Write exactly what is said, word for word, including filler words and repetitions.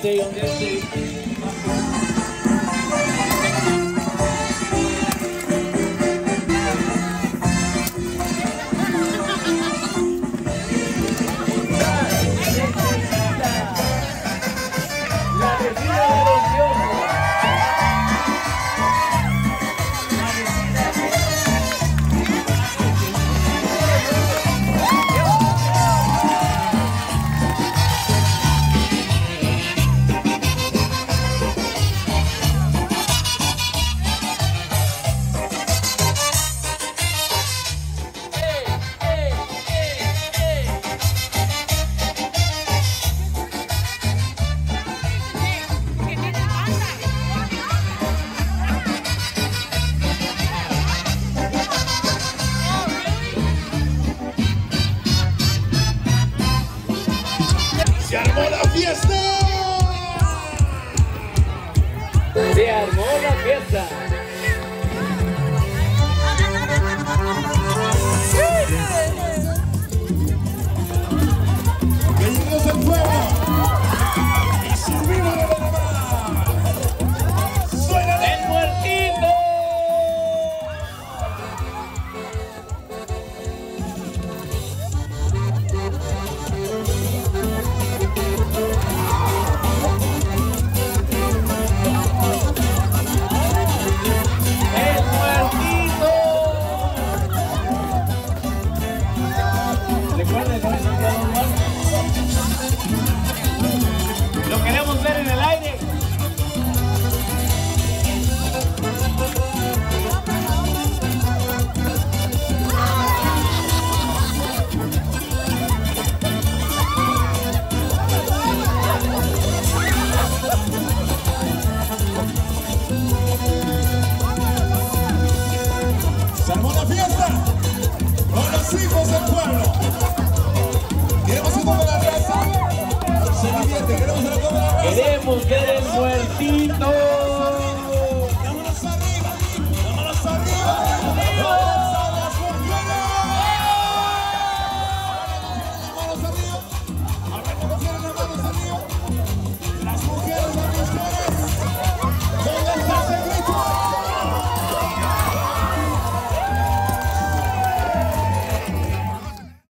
Jesse, don Jesse. ¡Se armó la fiesta! Se armó la fiesta. ¡Venimos al pueblo! ¡Y subimos de la mar! ¡Suena ¡El muertito! Lo queremos ver en el aire. ¡Se armó la fiesta! ¡Con los hijos del pueblo! ¡Queremos ir con la raza! ¡Se divierte! ¡Queremos ir con la raza! Queremos ver el muertito.